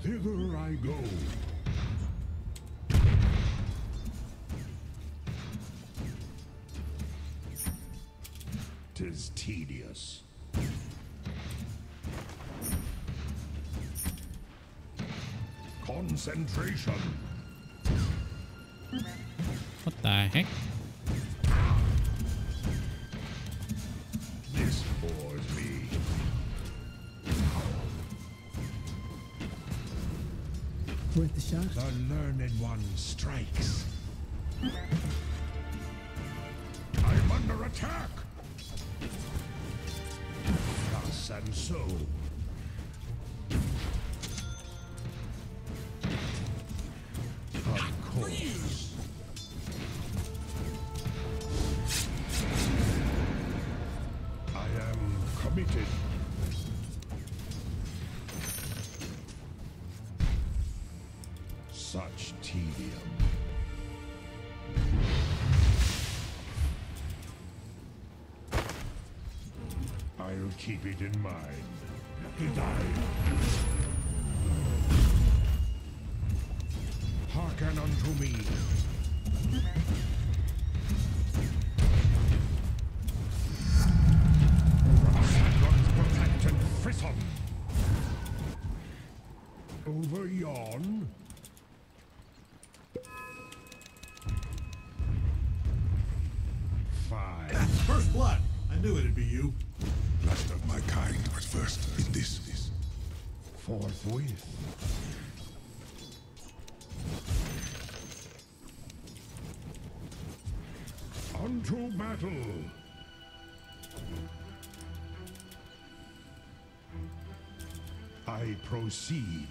Thither I go. Tis tedious. Concentration. What the heck? This bores me. Worth the shot. The learned one strikes. I'm under attack. Thus and so. Of course. I am committed. Such tedium. I'll keep it in mind. Did I? Hearken unto me. Saffron's protect and frisson. Over yon. Fine. First blood. I knew it'd be you. Last of my kind, but first in this. Forthwith. Unto battle. I proceed.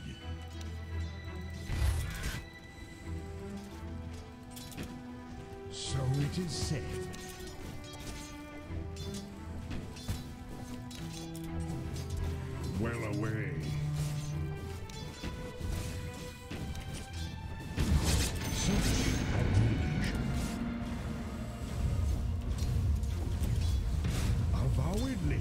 So it is said. Well away. Such abnegation. Avowedly.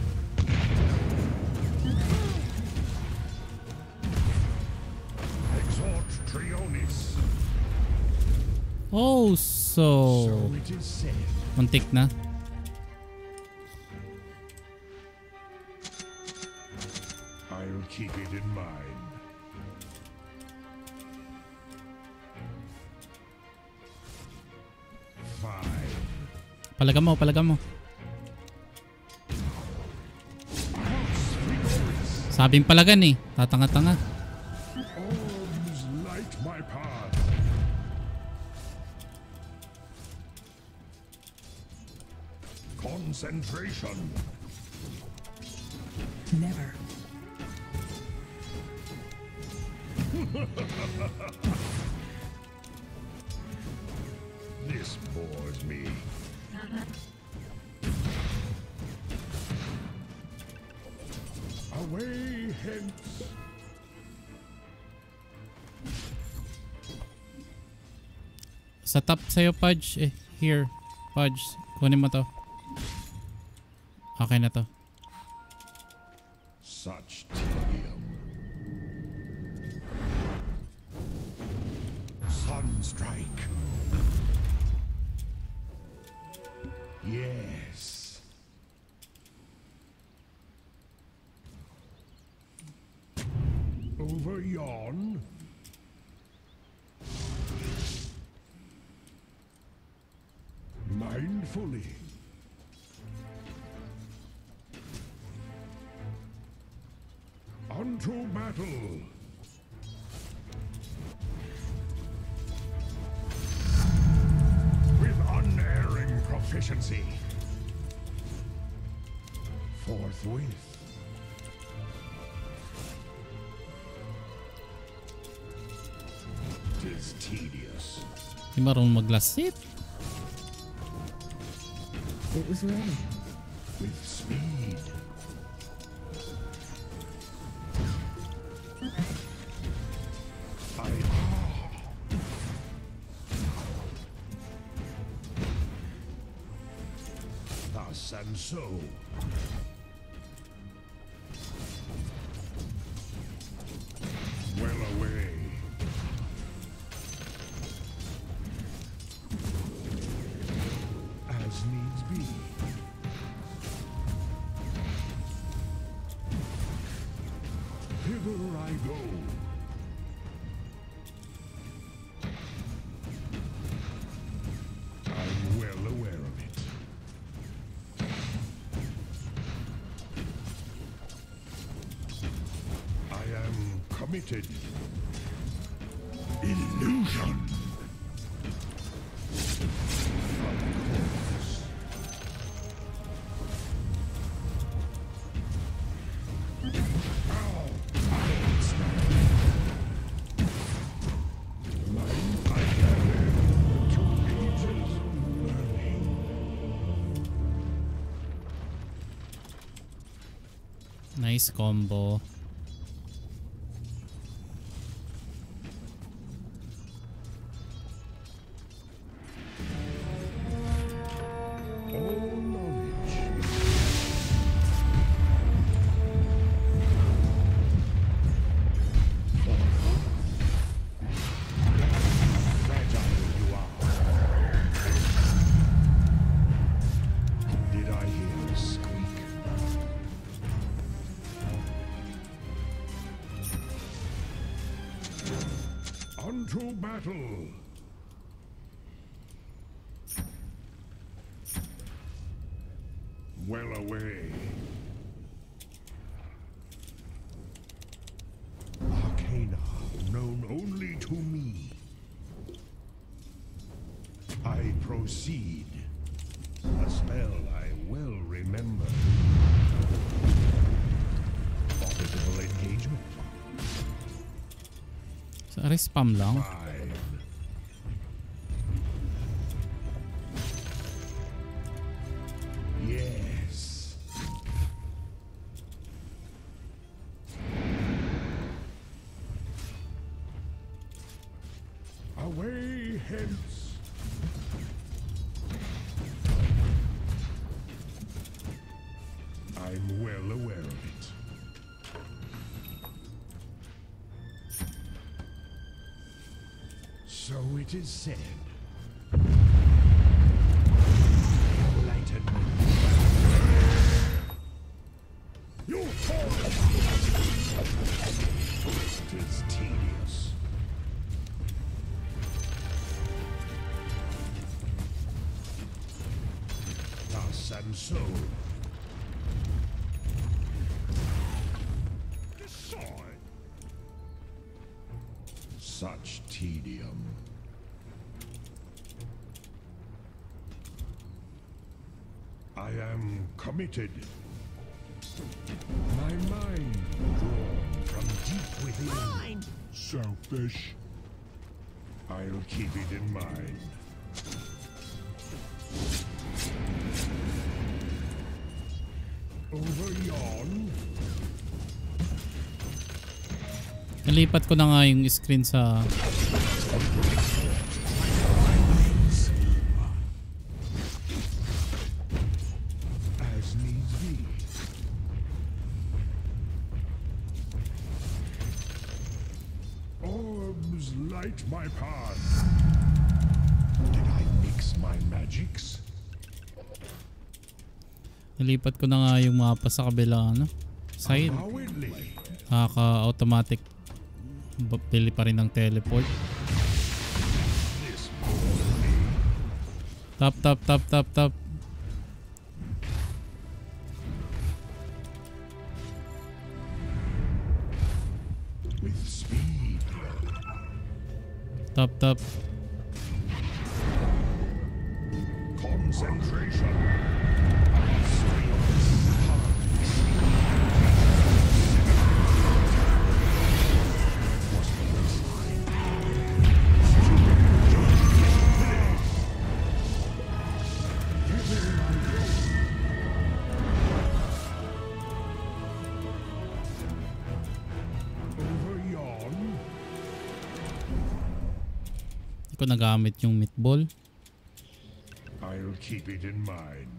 Exhort Trionis. Oh, So so it is said. muntik na. I'll keep it in mind. Fine. Palagam mo, palagam mo. Sabing palagan eh. Tatanga-tanga. Orbs light my path. Concentration. Never. This bores me. Away hence. Sa top sa'yo, Pudge. Eh, here. Pudge, kunin mo to. Okay na to. Such tedium. Sunstrike. Yes. Over yon. Mindfully. Unto battle. With unerring proficiency. Forthwith. Tis tedious. Di marunong maglasit. It was ready. With speed. Thus and so. Well Whither I go. I'm well aware of it. I am committed. Illusion. Nice combo. All knowledge. Fragile you are. Did I hear a squeak? Unto battle! Well away. Arcana known only to me. I proceed. A spell I well remember. Formidable engagement. Sa spam lang. Fine. Yes. Away hence. I'm well aware of it. So it is said. Lighten. You fall. It is tedious. Thus and so. Decide. Such tedium. I am committed. My mind drawn from deep within. Selfish. I'll keep it in mind. Over yon. Nalipat ko na nga yung screen sa As needs be. Orbs light my path. Did I mix my magics? nalipat ko na nga yung mapa sa kabila ano side. Cowardly. Automatic pili pa rin ng teleport. This bore me. Tap. With speed. Tap. Concentration. Over yon. Hindi ko nagamit yung meatball. I'll keep it in mind.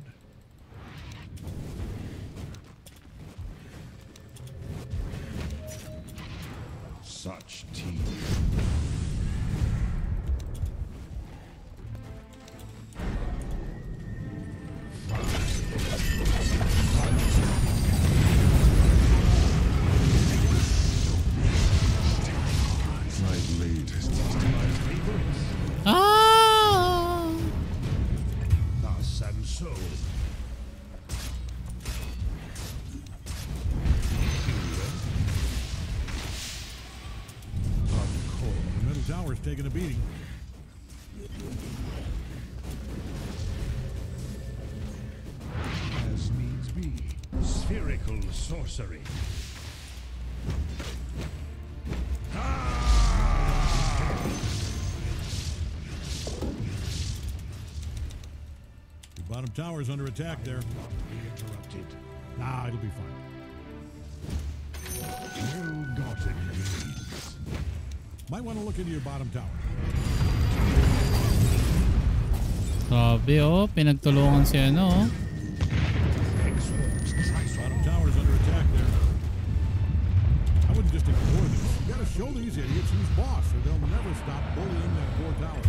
Such tedium. taking a beating. As needs be. Spherical sorcery. The bottom tower's under attack there. Be interrupted. Nah, it'll be fine. Ill-gotten gains. Might want to look into your bottom tower. Sabi oh, pinagtulungan si ano oh. Bottom tower's under attack there. I wouldn't just ignore this. You gotta show these idiots who's boss, or they'll never stop bullying that poor tower.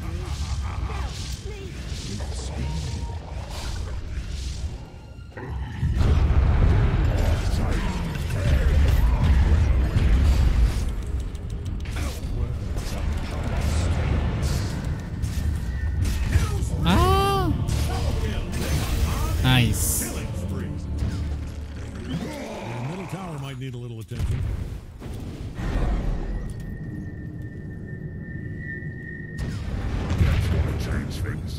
Ah! Nice. Killing spree. The middle tower might need a little attention. That's gonna change things.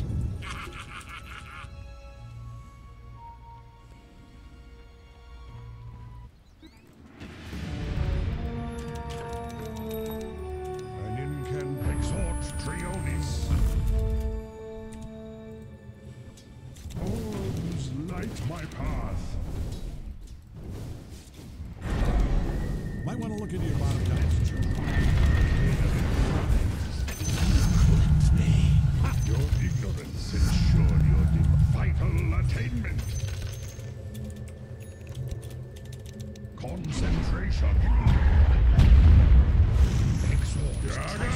An incant exhort Trionis. Orbs light my path. Might want to look into your bottom tower. Your ignorance ensured your vital attainment. Concentration. Exhort.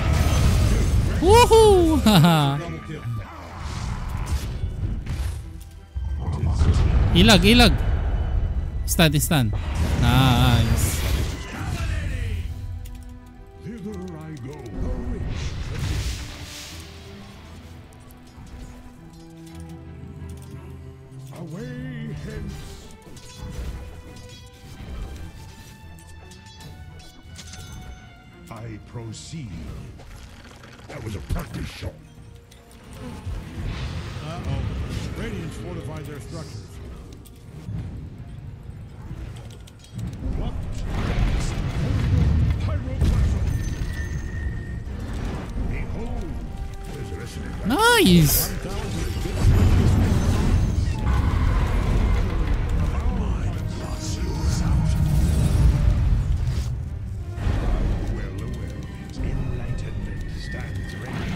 Woohoo! Haha. Double kill. Ilag, ilag. Stun. Nice. Thither I go. Away hence. I proceed. That was a practice shot. Uh-oh. Radiants fortified their structures. What? Pyroclasm. Behold, there's listening. Nice. Bottom tower's in good Well aware of it. Enlightenment stands ready.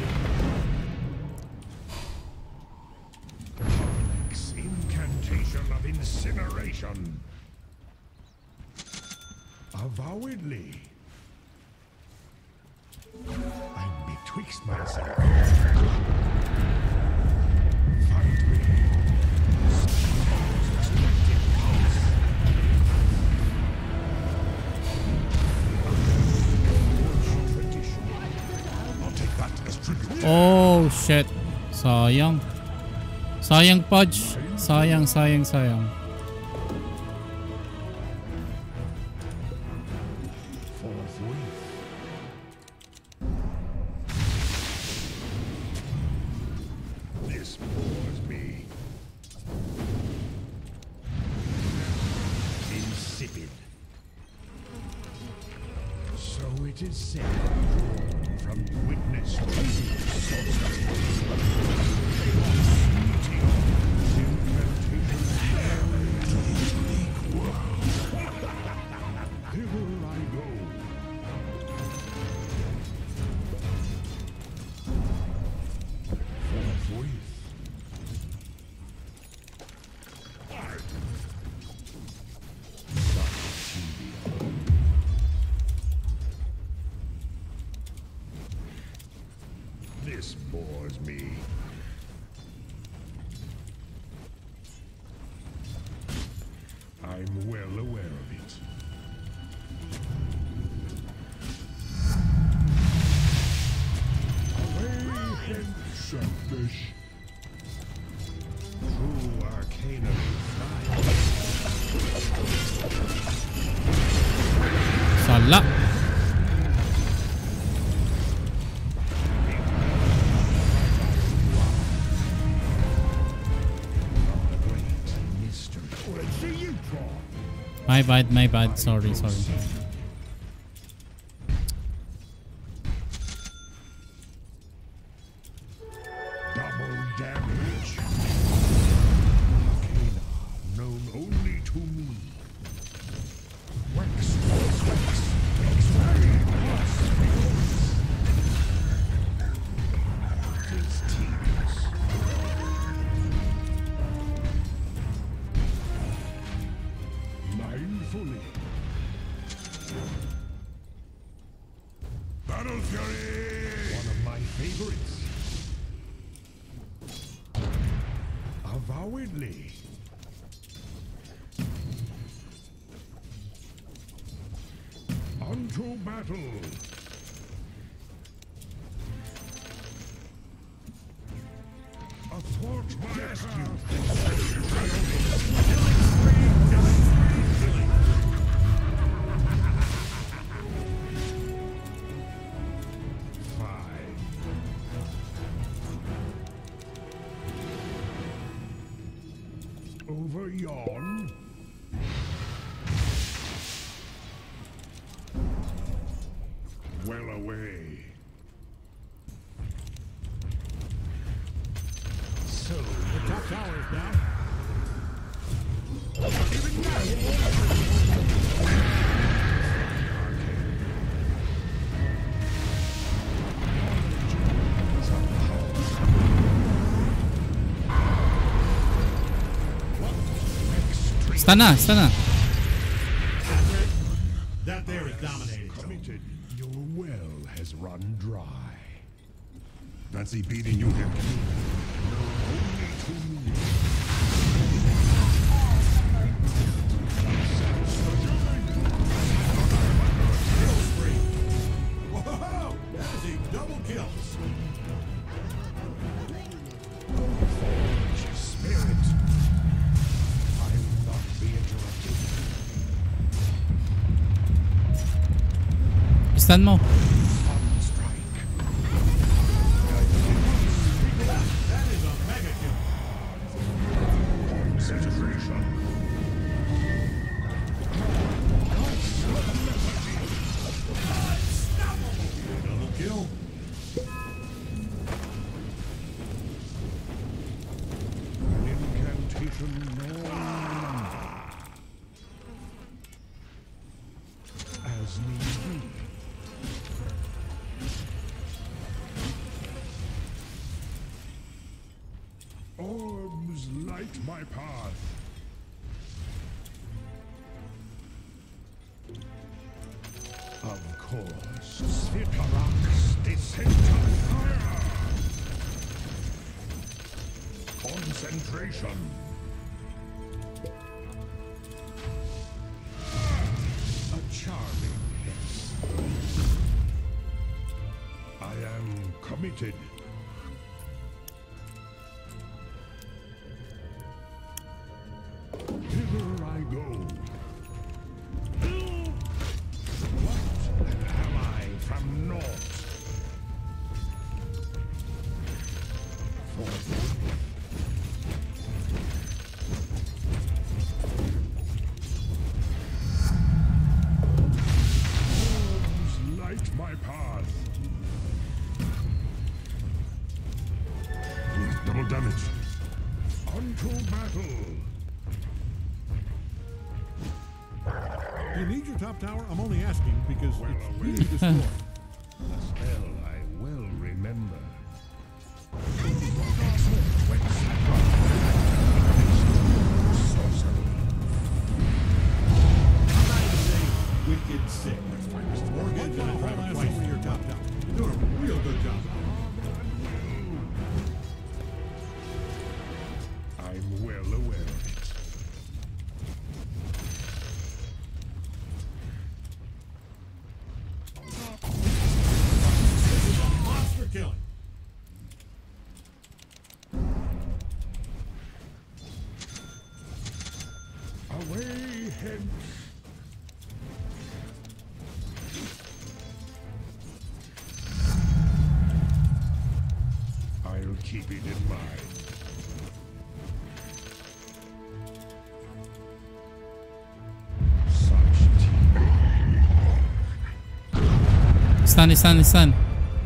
Complex incantation of incineration. Avowedly. I'm betwixt myself. Find me. I'll take that as tribute. Oh shit. Sayang. Sayang Pudge. Sayang. Forthwith. This bores me. Insipid. So it is said, drawn from witness Hither I go. Forthwith. This bores me. I'm well aware of it. Away hence, selfish. True arcana fly. Sala. My bad. Sorry. Double damage. Arcana, known only to me. Wax. Tis tedious. Mindfully. Battle Fury! One of my favorites. Avowedly. Unto battle. Athwart my path. Fine. Over yon. Well away. So The top tower is down. Stun na. That there is dominated. committed. Your well has run dry. Fancy beating you here. Known only to me. Kill spree. Whoa! That is a double kill. Spirit. I will not be interrupted. Stun mo. On strike. That is a mega kill. Concentration. Double kill. Incantation known. As need be. Orbs light my path. Of course, Sphitarax descent of fire. Concentration. A charming hiss. I am committed. Hither I go. What am I from naught? Forth. Orbs light my path. Double damage. Unto battle. You need your top tower? I'm only asking because Well, it's away. easy to score. A spell I well remember. Sorcery. I'm not even saying wicked sick. Morgan's gonna try to twice for your top tower. You're doing a real good job. I'm well aware of it. This is a monster killing. Away hence. I'll keep it in mind. Stun.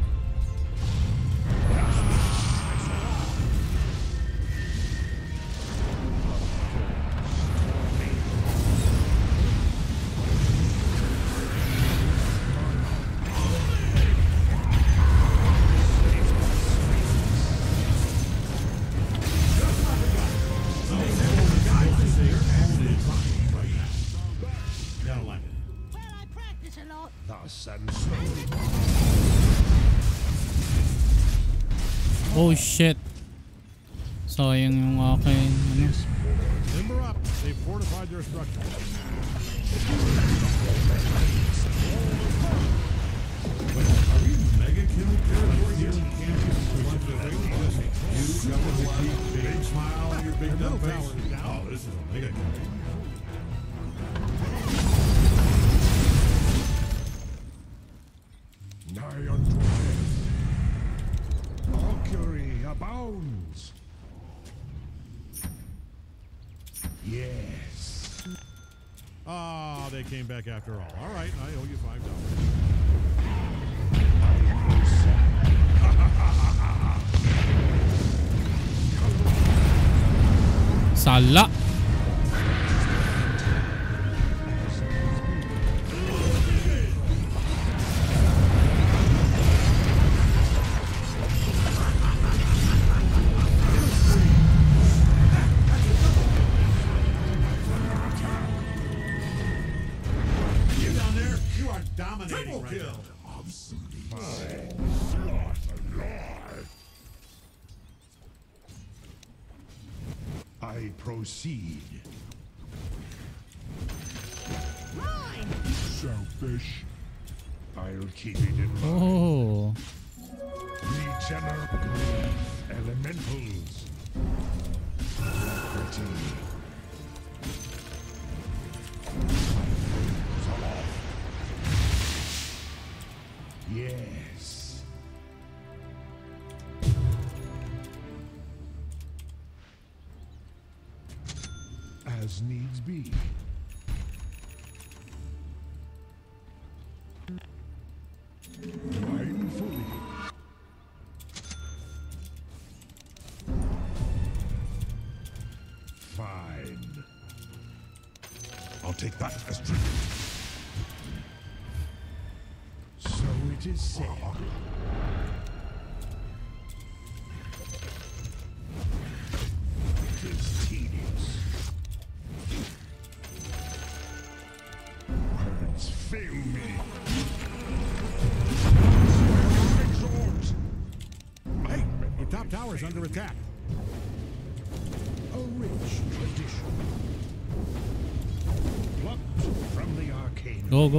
Gotta like it. Well, I practice a lot. Thus and so. Oh shit. Sayang yung akin. Ano? Timber up. They've fortified their structure. Are we mega kill territory here? Can't you got a big smile on your big dumb face? Oh, this is a mega kill. Nigh unto death. Mercury abounds. Yes. Ah, they came back after all. All right, I owe you $5. Sala. You down there, you are dominating right now. I proceed. Mine! Selfish. I'll keep it in mind. Oh. Regenerate elementals. Pretty. Yes. As needs be. Mindfully. Fine. I'll take that as tribute. So it is said. It is tedious. Words fail me. Exhort. Hey, your top tower's under attack. A rich tradition. Plucked from the arcane. Go.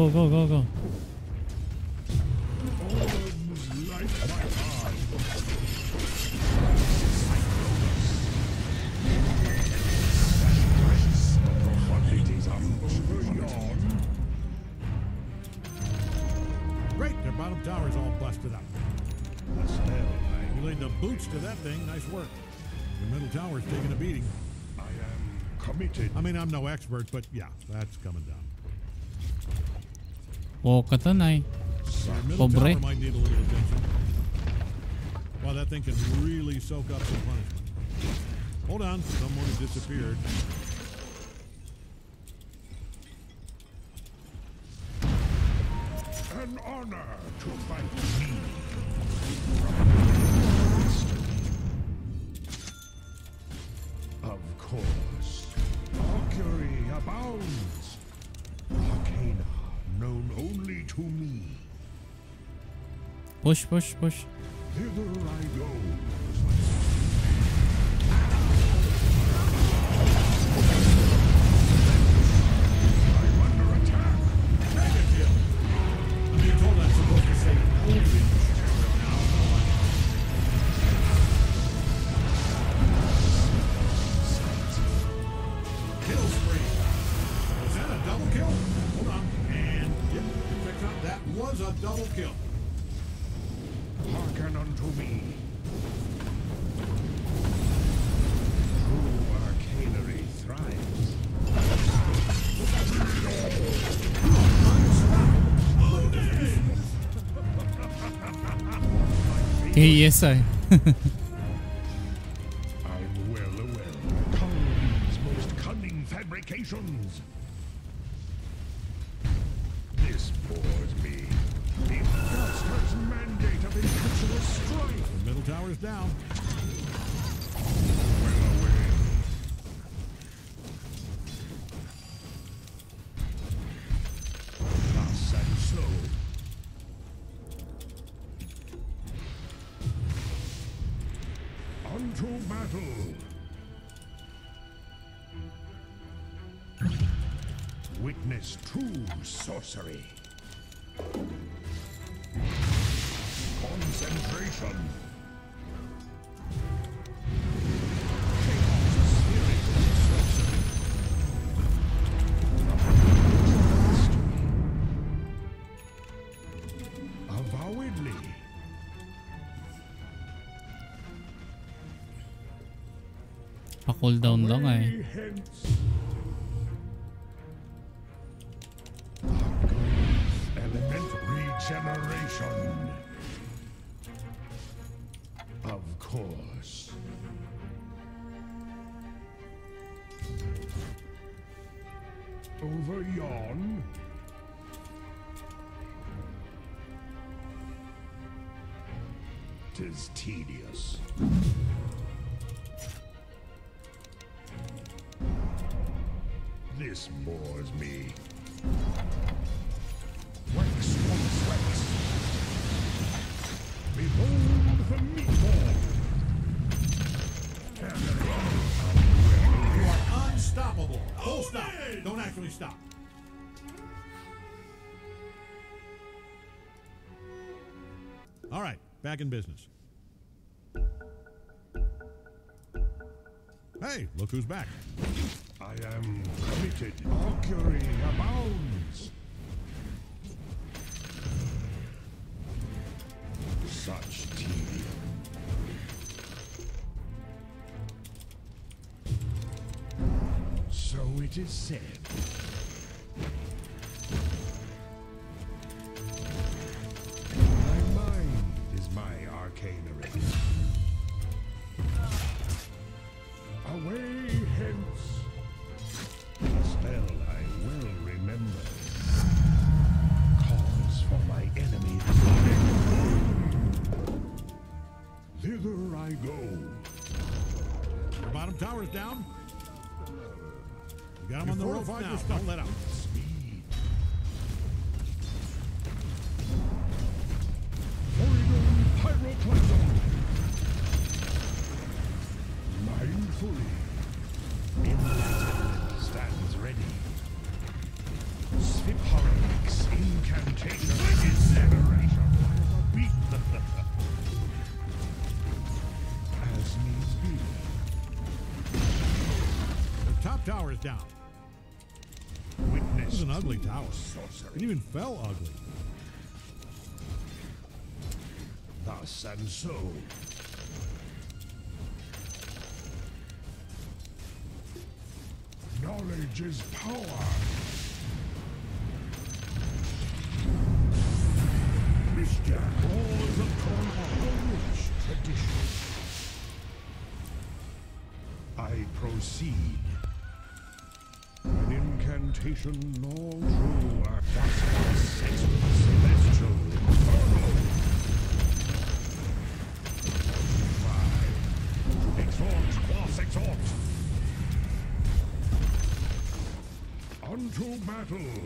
Arms like my heart. Great, their bottom tower's all busted up. You laid the boots to that thing. Nice work. Your middle tower's taking a beating. I am committed. I mean, I'm no expert, but yeah, that's coming down. Oh, katanay. Your middle Pobre. tower might need a little attention. Well, that thing can really soak up some punishment. Hold on, someone has disappeared. An honor to fight me. Of course. Mercury abounds. Arcana known only to me. Push. Hither I go. I'm under attack. I'm being told I'm supposed to say only. Kill spree. Was that a double kill? Hold on. And yep, check out. That was a double kill. Hearken unto me. True arcanery thrives. KSI. I'm well aware of Kong's most cunning fabrications. This bores me. The bastard's mandate of impetuous strife. The middle tower's down. Well aware. Thus and so. Unto battle. Witness true sorcery. Concentration. Chaos spirit sorcery. Avowedly. Pa-cooldown lang eh. Away hence. Element regeneration. Of course. Over yon. Tis tedious. This bores me. Wax once wax. Behold the meatball. You are unstoppable. Full stop. Don't actually stop. All right, back in business. Hey, look who's back. I am committed. Augury abounds. Such tedium. So it is said. My mind is my arcanery. Away hence. A spell I will remember. Cause for my enemy. Thither I go. Your bottom tower's down. You got him on the Before ropes I now. just Don't let out. Speed. Porygon Pyroclasm. Mindfully. Enlightenment stands ready. Sviphorix incantation. Incineration. Beat. As needs be. The top tower is down. Witness. This is an ugly tower. Sorcery. It even fell ugly. Thus and so. Knowledge is power. Mr. Balls upon a rich tradition. I proceed. An incantation all true. Celestial inferno. 5. Exhort, quas exhort. Unto battle.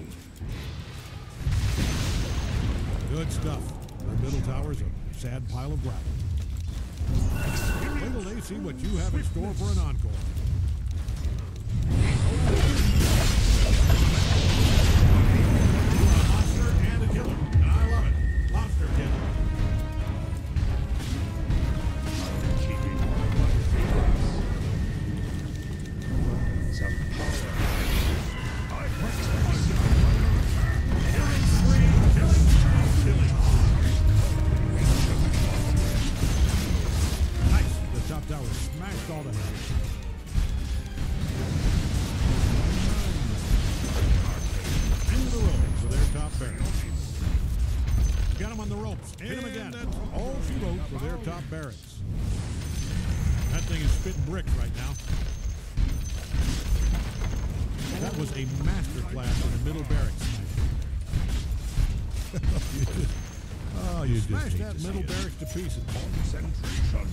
Good stuff. Our middle tower's a sad pile of gravel. Wait till they see what you have in store for an encore. You are a monster and a killer, and I love it. Monster killer. Keeping my favorites. Words of power. I wax myself. Killing spree. Killing. Nice. The top tower smashed all to hell. got him on the ropes. Hit him again. That's all she wrote for their top barracks. That thing is spitting bricks right now. That was a masterclass in the middle barracks. you just smashed that middle barracks to pieces. Concentration.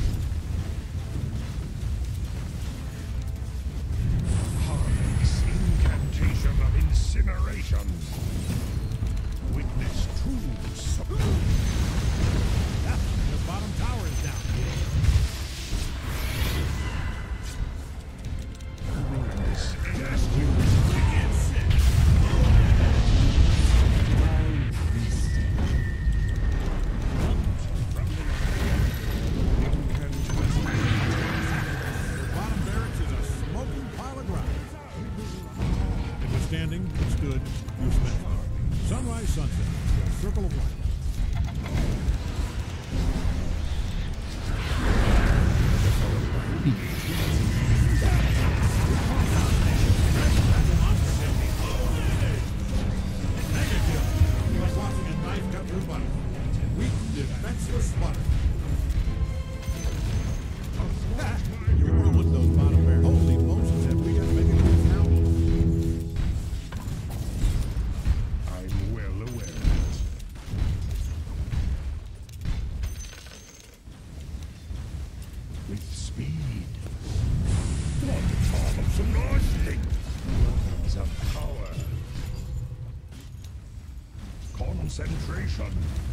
Harvey's incantation of incineration. Witness true subdue. Yeah, the bottom tower is down. Standing, stood, you smashed it. Sunrise, sunset, circle of light. Mega kill. Like watching a knife cut through butter. Weak, defenseless butter. You ruined those bottom bears. Holy Moses, have we got mega kills now? Well aware of it. With speed. One form of some lightning. One's of power. Concentration.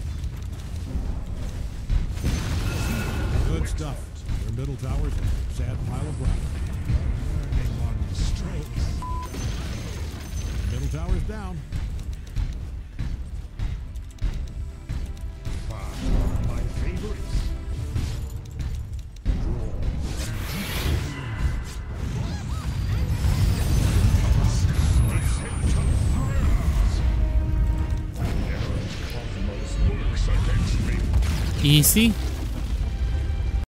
Good stuff. Their middle tower's a sad pile of rock. Burning one strikes. Middle tower's down. My favorites. Easy.